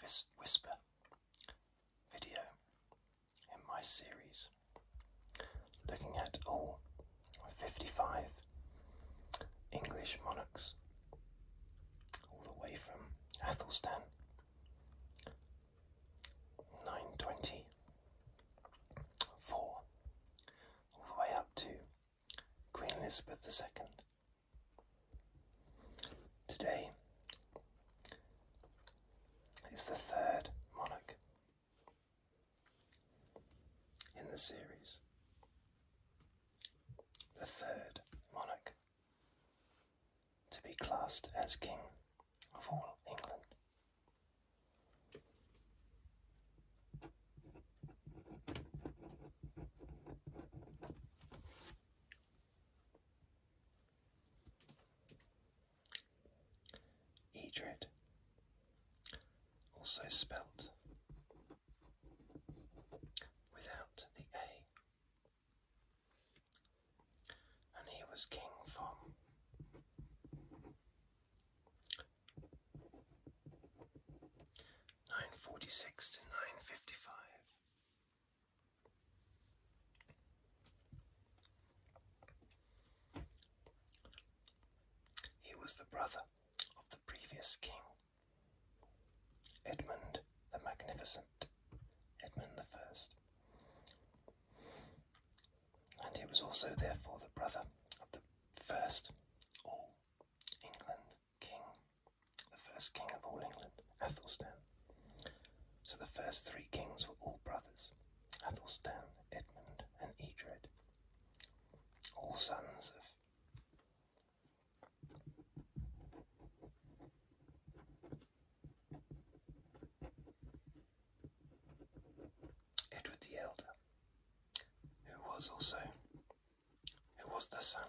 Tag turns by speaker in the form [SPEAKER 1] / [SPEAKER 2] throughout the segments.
[SPEAKER 1] this whisper video in my series, looking at all 55 English monarchs, all the way from Athelstan 924 all the way up to Queen Elizabeth II. Today is the third monarch in the series, the third monarch to be classed as king of all England. Edred, also spelt without the A, and he was king from 946 to 955. He was the brother of the previous king, Edmund the Magnificent, Edmund I. And he was also therefore the brother of the first all England king, the first king of all England, Athelstan. So the first three kings were all brothers, Athelstan, Edmund and Edred, all sons of Edward the Elder, who was the son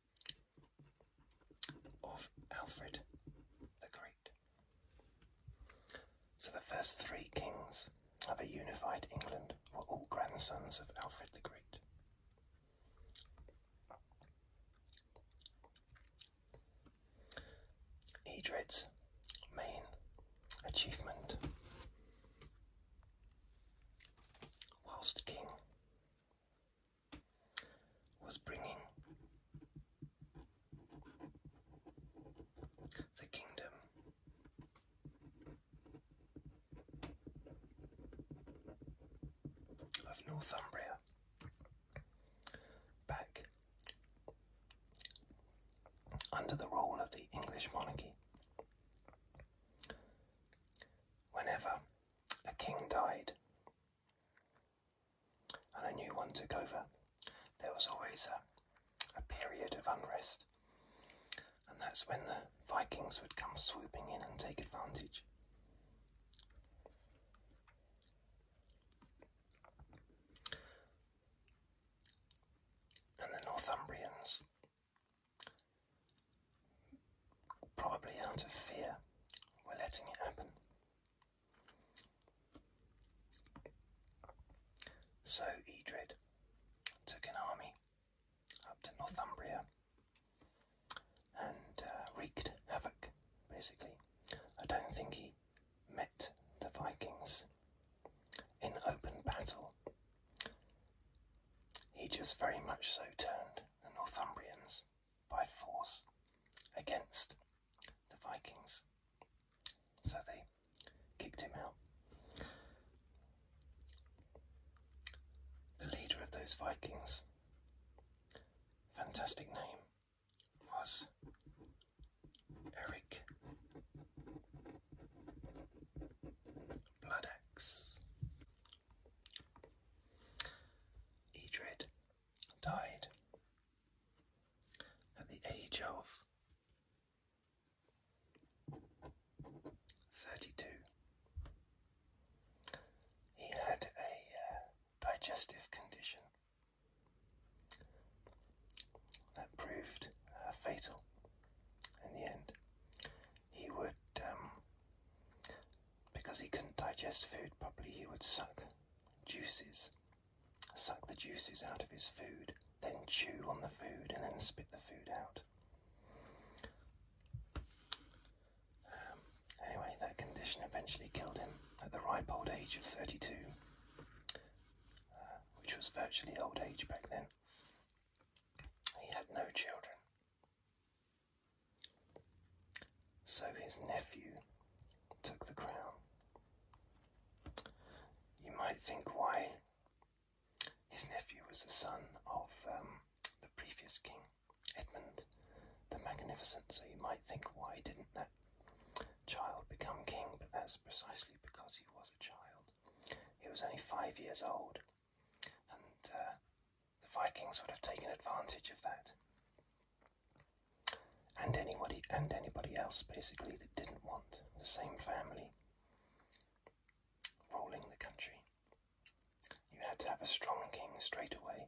[SPEAKER 1] of Alfred the Great. So the first three kings of a unified England were all grandsons of Alfred the Great. Edred's main achievement whilst king was bringing the kingdom of Northumbria back under the rule of the English monarchy. Whenever a king died and a new one took over, there was always a period of unrest, and that's when the Vikings would come swooping in and take advantage. And the Northumbrians, probably out of fear, were letting it happen. So Edred took an army up to Northumbria and wreaked havoc, basically. I don't think he met the Vikings in open battle. He just very much so turned the Northumbrians by force against the Vikings. So they kicked him out. The leader of those Vikings, fantastic name, was Eric Bloodaxe. Edred died at the age of 32. He had a digestive condition that proved fatal in the end. He would, because he couldn't digest food properly, he would suck the juices out of his food, then chew on the food and then spit the food out. Anyway, that condition eventually killed him at the ripe old age of 32, which was virtually old age back then. He had no children. So his nephew took the crown. You might think why. His nephew was the son of the previous king, Edmund the Magnificent, so you might think why didn't that child become king, but that's precisely because he was a child. He was only 5 years old, and the Vikings would have taken advantage of that. And anybody else basically that didn't want the same family ruling the country. You had to have a strong king straight away.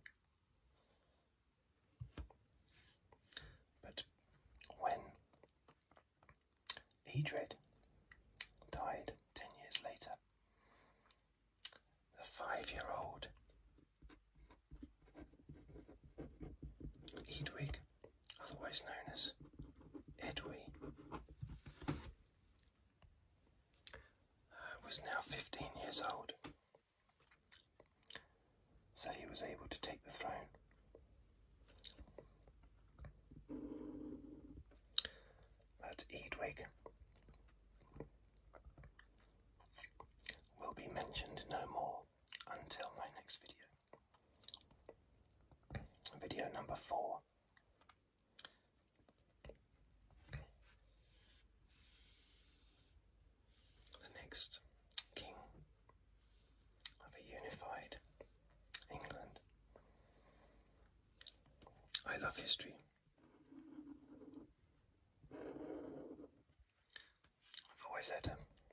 [SPEAKER 1] But when Edred died 10 years later, the 5-year-old Edwig, otherwise known as Edwy, was now 15 years old. So he was able to take the throne. But Edwig will be mentioned no more until my next video. Video number 4. The next king of a unified England. I love history. I've always had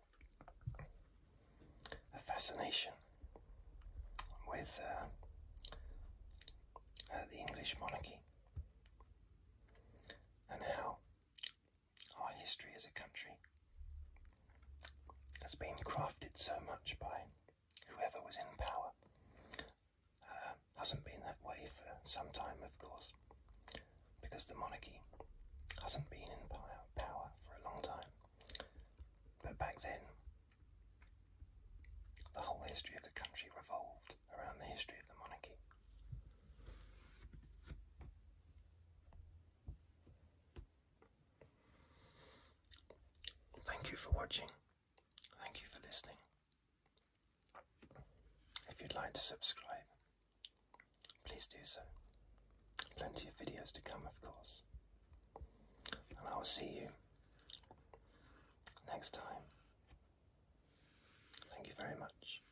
[SPEAKER 1] a fascination with the English monarchy and how our history as a country has been crafted so much by whoever was in power. Hasn't been that way for some time, of course, because the monarchy hasn't been in power for a long time. But back then, the whole history of the country revolved around the history of the monarchy. Thank you for watching. Thank you for listening. If you'd like to subscribe, please do so. Plenty of videos to come, of course. And I will see you next time. Thank you very much.